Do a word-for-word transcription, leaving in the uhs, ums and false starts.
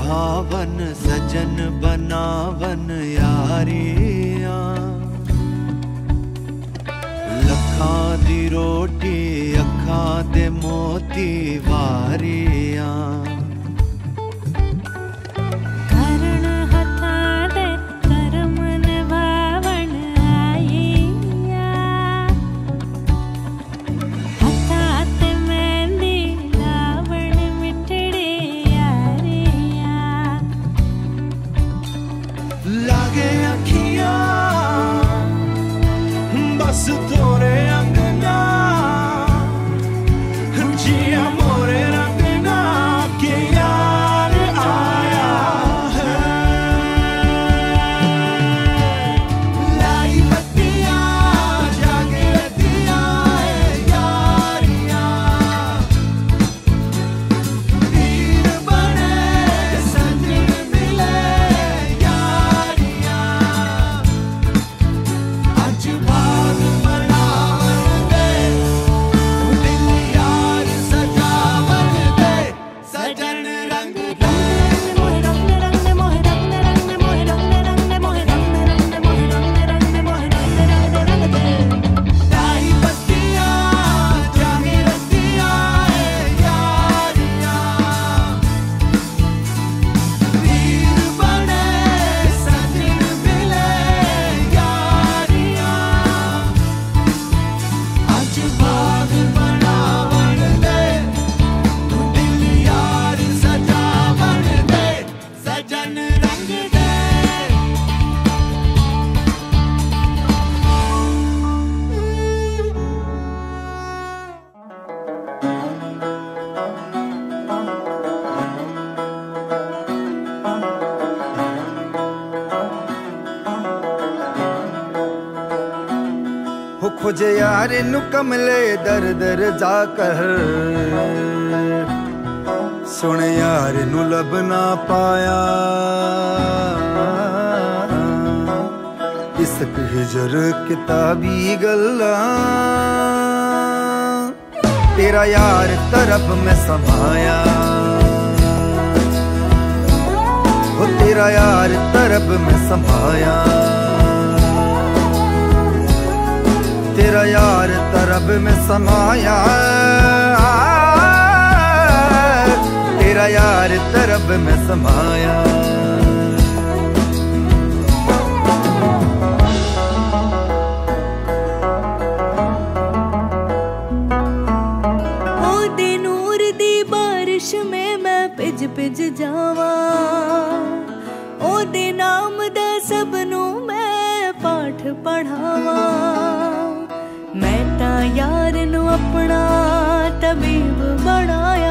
निभावन सजन बनावन यारियां। लखां दी रोटी अखां दे मोती वारियां। खोजे यार नु कमले दर दर जाकर, सुन यार नु लब ना पाया। इसक हिजर किताबी गल्ला, तेरा यार तरफ में समाया। हो तेरा यार तरफ में समाया। तेरा यार तरब में समाया। तेरा यार तरब में समाया। ओ दे नूर दी बारिश में मैं पिज पिज जावा। ओ दे नाम दा सबनू मैं पाठ पढ़ावा। मैं ता यार नू अपना तबीब बनाया।